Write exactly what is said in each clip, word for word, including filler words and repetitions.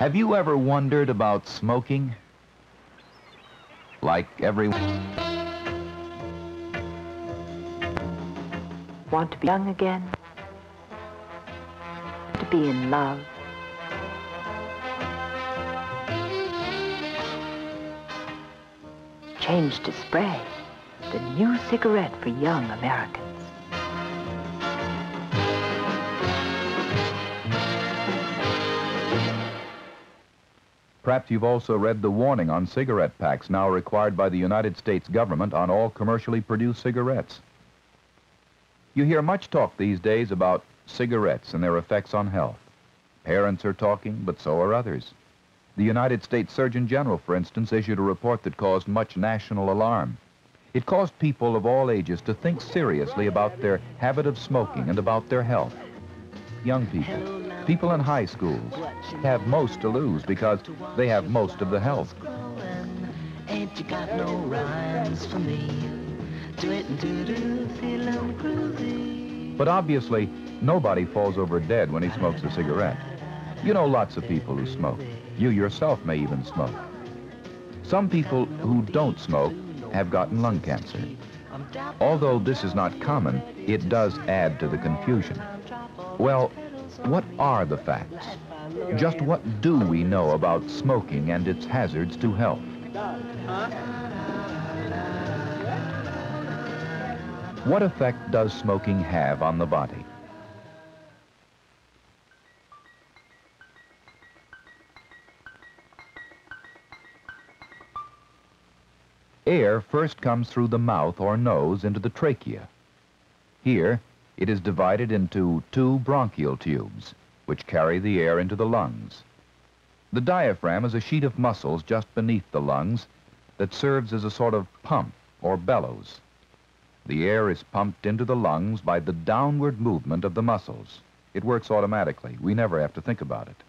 Have you ever wondered about smoking? Like everyone. Want to be young again? To be in love? Change to spray, the new cigarette for young Americans. Perhaps you've also read the warning on cigarette packs now required by the United States government on all commercially produced cigarettes. You hear much talk these days about cigarettes and their effects on health. Parents are talking, but so are others. The United States Surgeon General, for instance, issued a report that caused much national alarm. It caused people of all ages to think seriously about their habit of smoking and about their health. Young people, people in high schools, have most to lose because they have most of the health. Ain't you got no rhymes for me? Do it and do do, feel groovy. But obviously, nobody falls over dead when he smokes a cigarette. You know lots of people who smoke. You yourself may even smoke. Some people who don't smoke have gotten lung cancer. Although this is not common, it does add to the confusion. Well, what are the facts? Just what do we know about smoking and its hazards to health? What effect does smoking have on the body? Air first comes through the mouth or nose into the trachea. Here, it is divided into two bronchial tubes, which carry the air into the lungs. The diaphragm is a sheet of muscles just beneath the lungs that serves as a sort of pump or bellows. The air is pumped into the lungs by the downward movement of the muscles. It works automatically. We never have to think about it.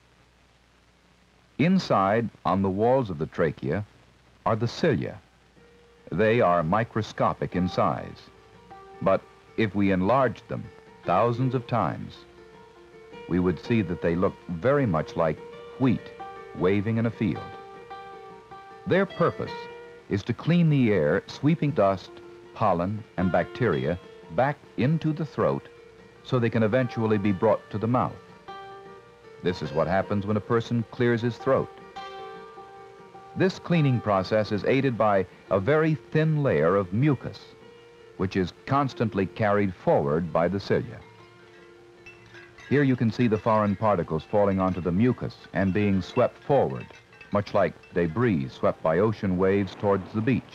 Inside, on the walls of the trachea, are the cilia. They are microscopic in size. But if we enlarged them thousands of times, we would see that they look very much like wheat waving in a field. Their purpose is to clean the air, sweeping dust, pollen, and bacteria back into the throat so they can eventually be brought to the mouth. This is what happens when a person clears his throat. This cleaning process is aided by a very thin layer of mucus, which is constantly carried forward by the cilia. Here you can see the foreign particles falling onto the mucus and being swept forward, much like debris swept by ocean waves towards the beach.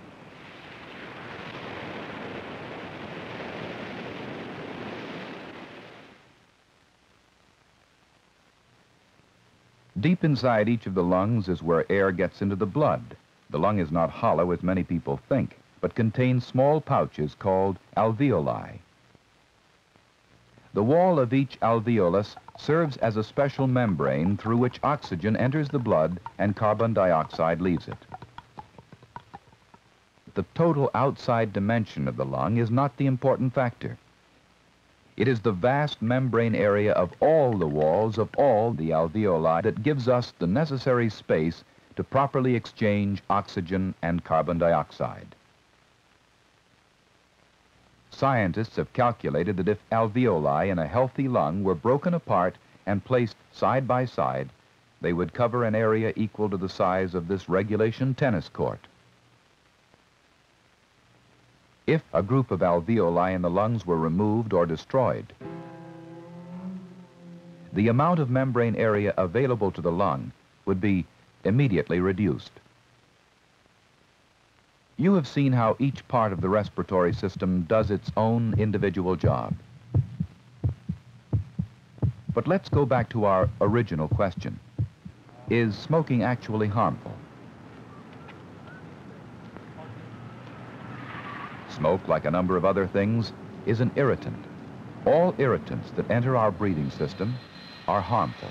Deep inside each of the lungs is where air gets into the blood. The lung is not hollow, as many people think, but contains small pouches called alveoli. The wall of each alveolus serves as a special membrane through which oxygen enters the blood and carbon dioxide leaves it. The total outside dimension of the lung is not the important factor. It is the vast membrane area of all the walls of all the alveoli that gives us the necessary space to properly exchange oxygen and carbon dioxide. Scientists have calculated that if alveoli in a healthy lung were broken apart and placed side by side, they would cover an area equal to the size of this regulation tennis court. If a group of alveoli in the lungs were removed or destroyed, the amount of membrane area available to the lung would be immediately reduced. You have seen how each part of the respiratory system does its own individual job. But let's go back to our original question. Is smoking actually harmful? Smoke, like a number of other things, is an irritant. All irritants that enter our breathing system are harmful.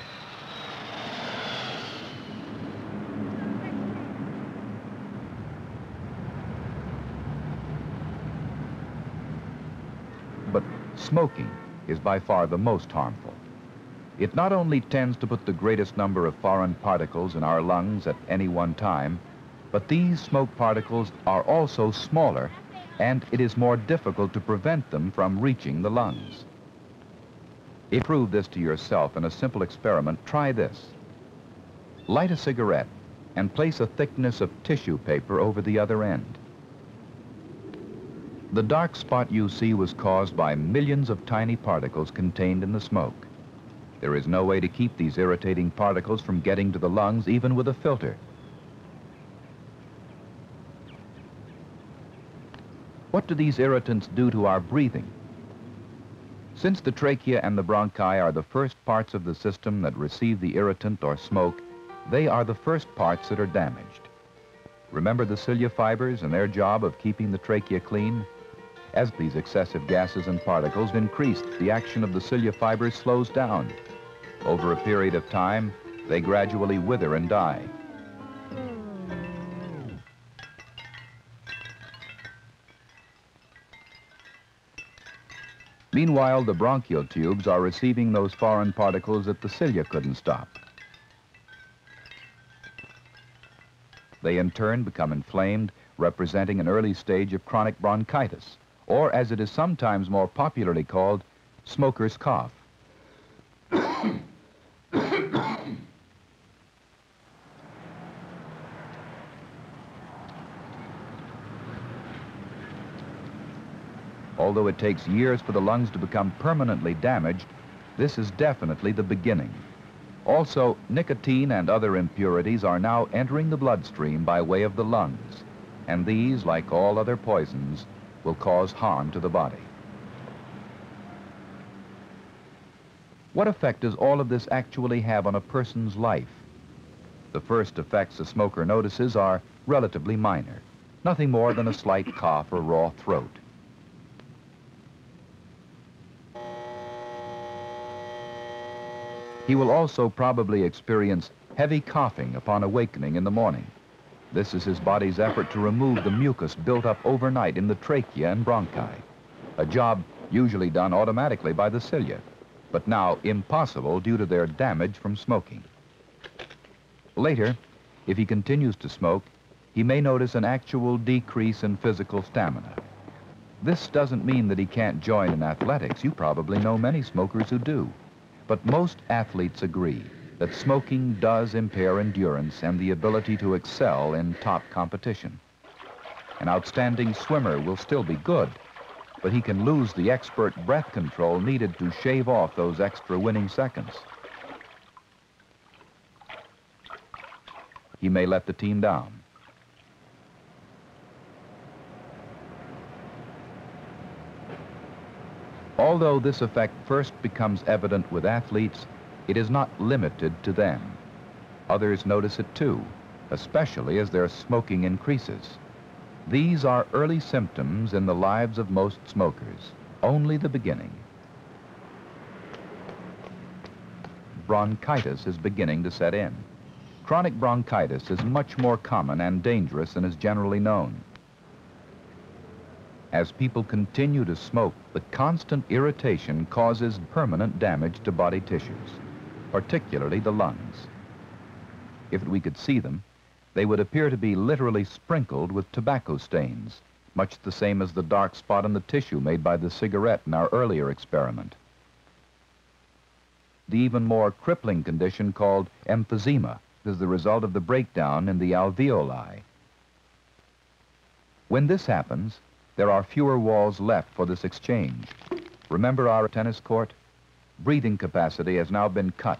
But smoking is by far the most harmful. It not only tends to put the greatest number of foreign particles in our lungs at any one time, but these smoke particles are also smaller, and it is more difficult to prevent them from reaching the lungs. If you prove this to yourself in a simple experiment, try this. Light a cigarette and place a thickness of tissue paper over the other end. The dark spot you see was caused by millions of tiny particles contained in the smoke. There is no way to keep these irritating particles from getting to the lungs, even with a filter. What do these irritants do to our breathing? Since the trachea and the bronchi are the first parts of the system that receive the irritant or smoke, they are the first parts that are damaged. Remember the cilia fibers and their job of keeping the trachea clean? As these excessive gases and particles increase, the action of the cilia fibers slows down. Over a period of time, they gradually wither and die. Meanwhile, the bronchial tubes are receiving those foreign particles that the cilia couldn't stop. They in turn become inflamed, representing an early stage of chronic bronchitis, or as it is sometimes more popularly called, smoker's cough. Although it takes years for the lungs to become permanently damaged, this is definitely the beginning. Also, nicotine and other impurities are now entering the bloodstream by way of the lungs, and these, like all other poisons, will cause harm to the body. What effect does all of this actually have on a person's life? The first effects a smoker notices are relatively minor, nothing more than a slight cough or raw throat. He will also probably experience heavy coughing upon awakening in the morning. This is his body's effort to remove the mucus built up overnight in the trachea and bronchi, a job usually done automatically by the cilia, but now impossible due to their damage from smoking. Later, if he continues to smoke, he may notice an actual decrease in physical stamina. This doesn't mean that he can't join in athletics. You probably know many smokers who do. But most athletes agree that smoking does impair endurance and the ability to excel in top competition. An outstanding swimmer will still be good, but he can lose the expert breath control needed to shave off those extra winning seconds. He may let the team down. Although this effect first becomes evident with athletes, it is not limited to them. Others notice it too, especially as their smoking increases. These are early symptoms in the lives of most smokers, only the beginning. Bronchitis is beginning to set in. Chronic bronchitis is much more common and dangerous than is generally known. As people continue to smoke, the constant irritation causes permanent damage to body tissues, particularly the lungs. If we could see them, they would appear to be literally sprinkled with tobacco stains, much the same as the dark spot in the tissue made by the cigarette in our earlier experiment. The even more crippling condition called emphysema is the result of the breakdown in the alveoli. When this happens, there are fewer walls left for this exchange. Remember our tennis court? Breathing capacity has now been cut.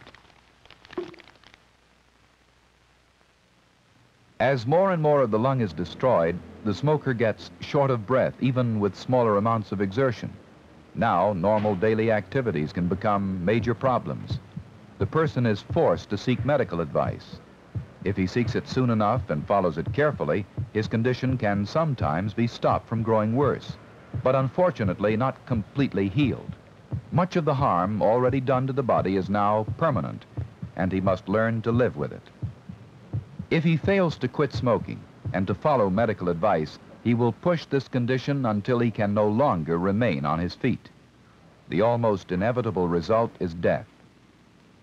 As more and more of the lung is destroyed, the smoker gets short of breath, even with smaller amounts of exertion. Now, normal daily activities can become major problems. The person is forced to seek medical advice. If he seeks it soon enough and follows it carefully, his condition can sometimes be stopped from growing worse, but unfortunately not completely healed. Much of the harm already done to the body is now permanent, and he must learn to live with it. If he fails to quit smoking and to follow medical advice, he will push this condition until he can no longer remain on his feet. The almost inevitable result is death.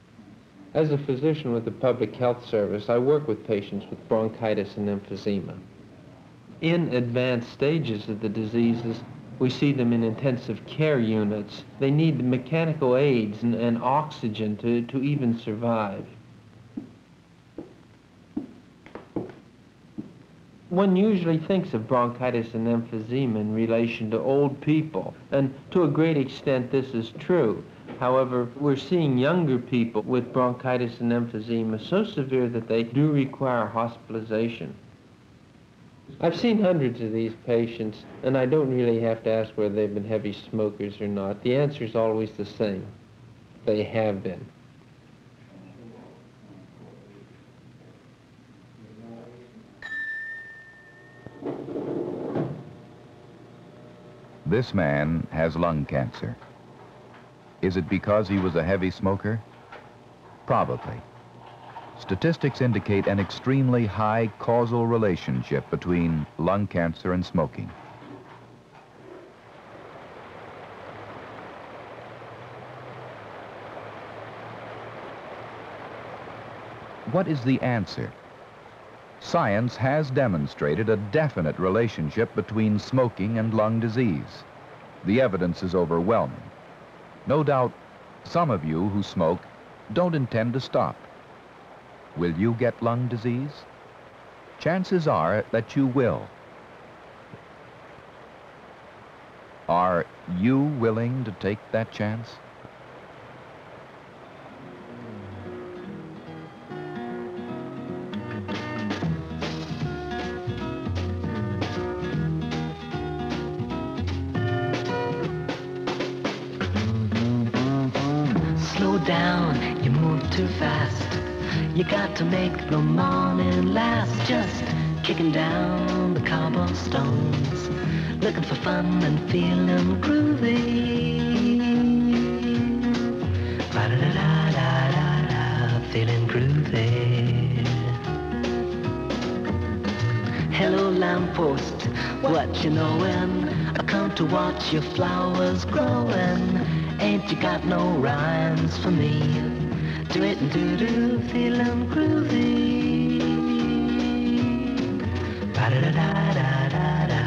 As a physician with the Public Health Service, I work with patients with bronchitis and emphysema. In advanced stages of the diseases, we see them in intensive care units. They need mechanical aids and, and oxygen to, to even survive. One usually thinks of bronchitis and emphysema in relation to old people, and to a great extent this is true. However, we're seeing younger people with bronchitis and emphysema so severe that they do require hospitalization. I've seen hundreds of these patients, and I don't really have to ask whether they've been heavy smokers or not. The answer is always the same. They have been. This man has lung cancer. Is it because he was a heavy smoker? Probably. Statistics indicate an extremely high causal relationship between lung cancer and smoking. What is the answer? Science has demonstrated a definite relationship between smoking and lung disease. The evidence is overwhelming. No doubt, some of you who smoke don't intend to stop. Will you get lung disease? Chances are that you will. Are you willing to take that chance? Slow down, you move too fast. You got to make the morning last. Just kicking down the cobblestones, looking for fun and feeling groovy. Ba-da-da-da-da-da, feeling groovy. Hello lamppost, what you knowin'? I come to watch your flowers growin'. Ain't you got no rhymes for me? Do it and do-do, feeling groovy. Ba-da-da-da-da-da-da.